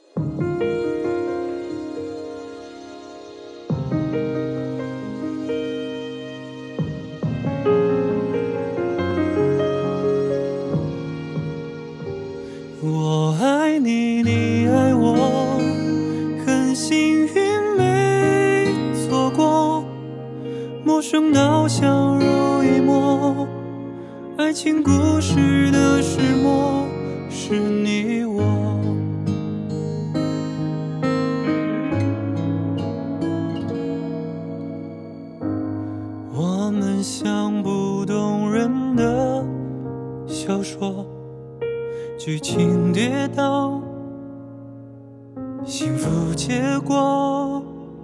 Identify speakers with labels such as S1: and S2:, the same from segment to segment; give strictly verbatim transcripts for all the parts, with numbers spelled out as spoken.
S1: 我爱你，你爱我，很幸运没错过，陌生到相濡以沫，爱情故事的始末是你我。我们像不动人的小说，剧情跌宕，幸福结果。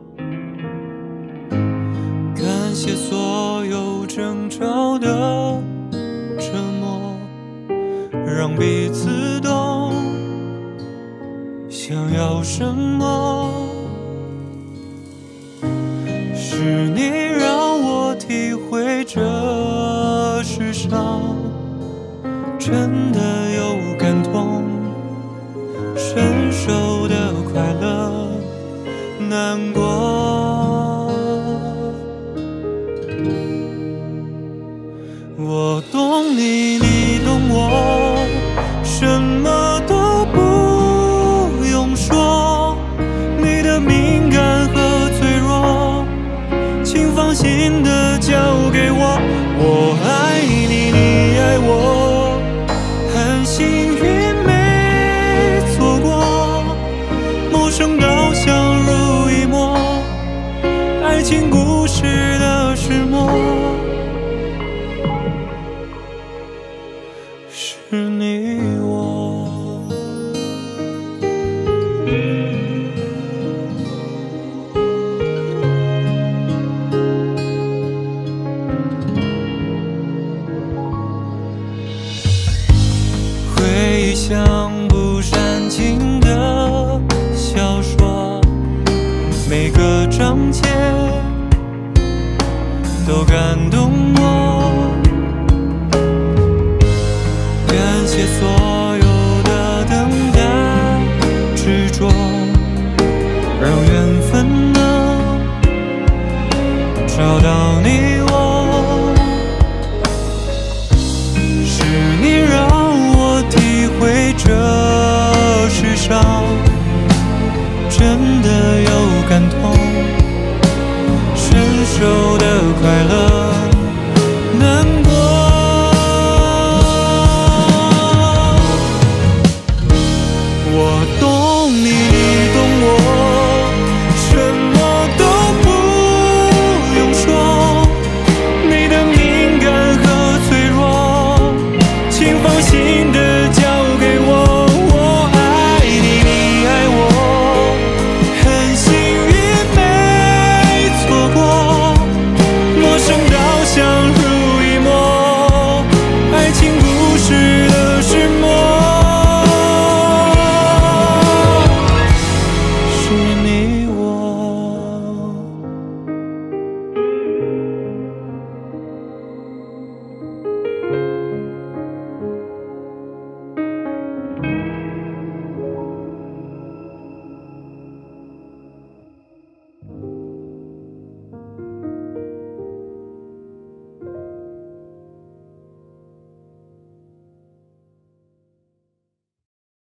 S1: 感谢所有争吵的折磨，让彼此懂想要什么。是你让我体会这世上真的有感同身受的快乐难过。我懂你，你懂我，什么都不用说，你的敏感和脆弱请放心的交给我。我爱你，你爱我，很幸运没错过，陌生到相濡以沫，爱情故事的始末是你我。回忆像部煽情的小说，每个章节都感动我。感谢所有的等待执着，让缘分能找到你我。是你让我体会这世上真的有感同身受的快乐难过。我懂你，